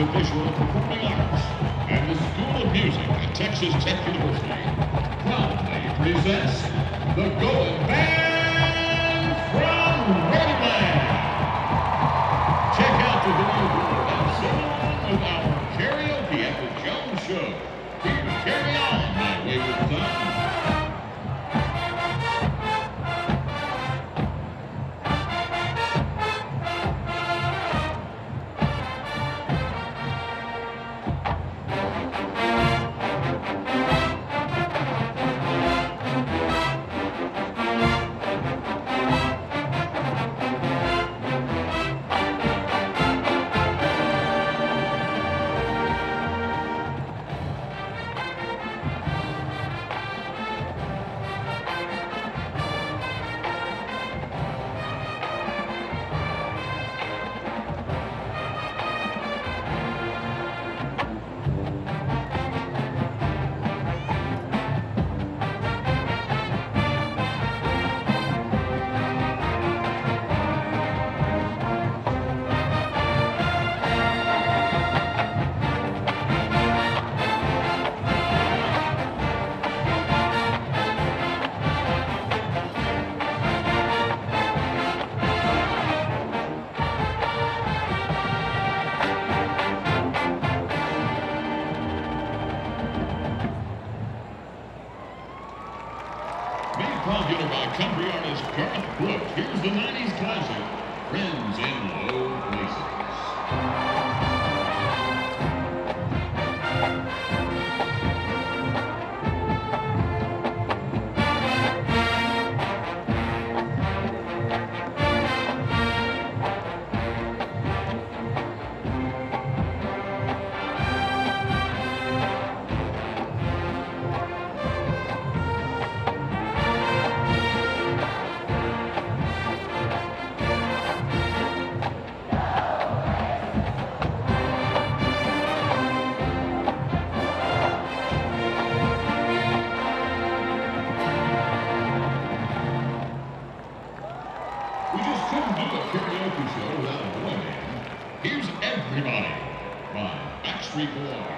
of Visual and Performing Arts and the School of Music at Texas Tech University proudly presents the Goin Band from Wayward. Check out the video board and sing along with our Karaoke at the Jones Show. Here, carry on, my Wayward son. Popular by country artist Garth. Here's the 90s classic, Friends in Low Places. We just couldn't do a karaoke show without a boy band. Here's Everybody by Backstreet Boys.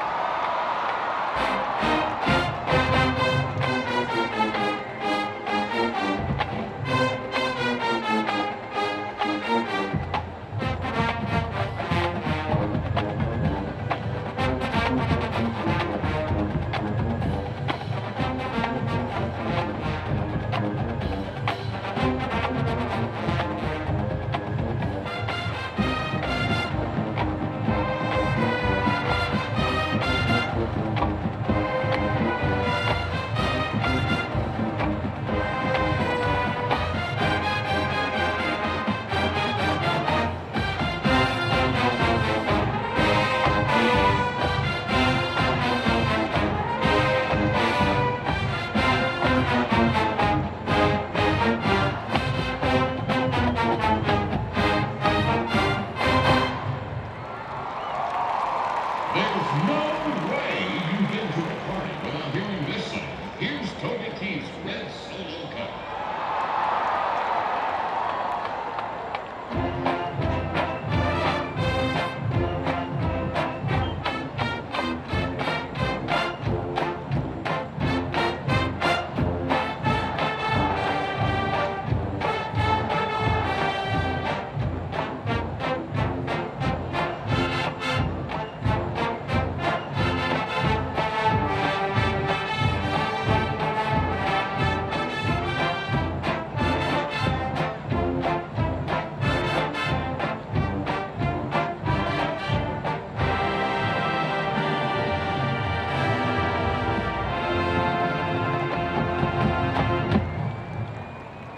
There's no way you get to a party without hearing this song. Here's Toby's Red Solo Cup.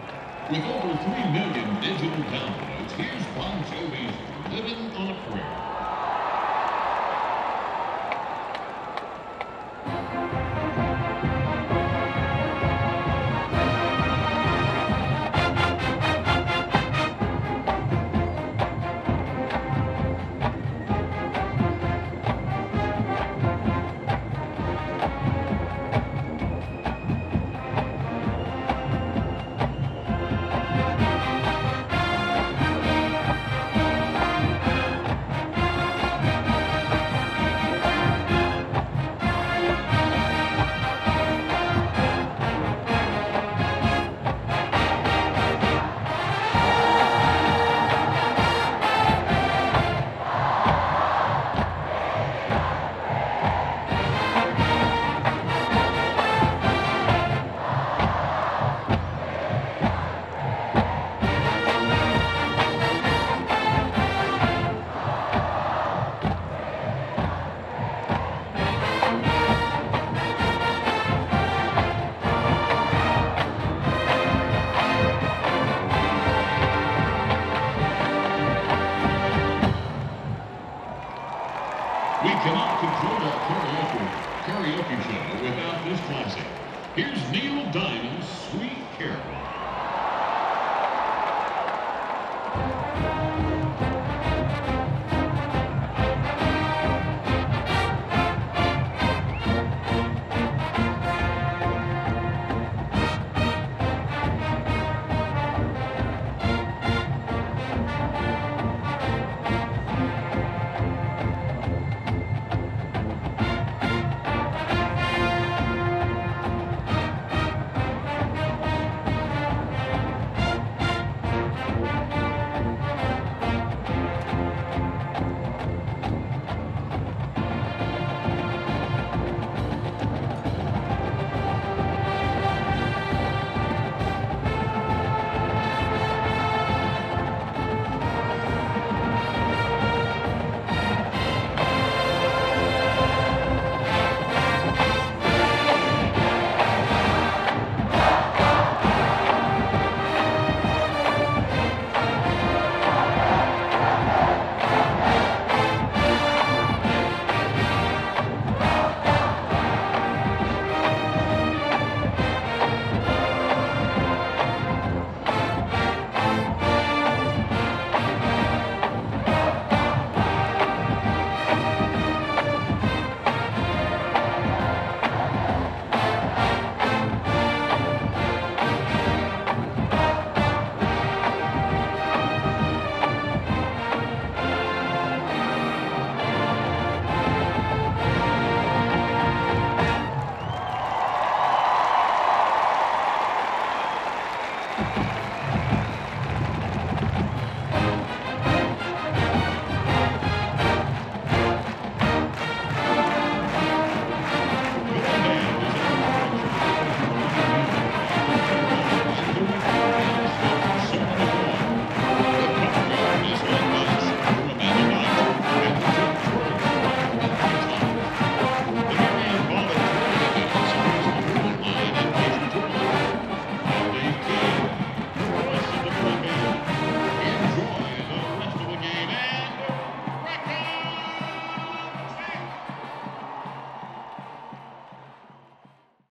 With over 3 million digital downloads, here's Jovi's Livin on a Prayer.